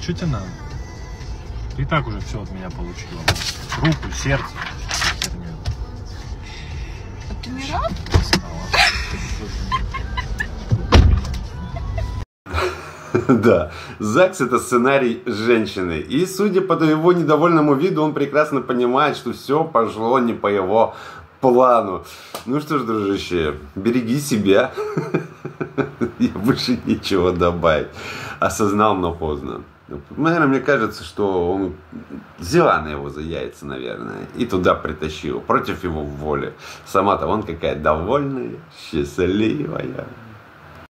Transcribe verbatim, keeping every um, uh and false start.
Что тебе надо? Ты и так уже все от меня получила. Руку, сердце. Херня. А ты не рад? Да, ЗАГС — это сценарий женщины. И судя по его недовольному виду, он прекрасно понимает, что все пошло не по его плану. Ну что ж, дружище, береги себя. Я больше ничего добавить. Осознал, но поздно. Наверное, мне кажется, что он взяла на его за яйца, наверное, и туда притащил, против его воли. Сама-то вон какая довольная, счастливая.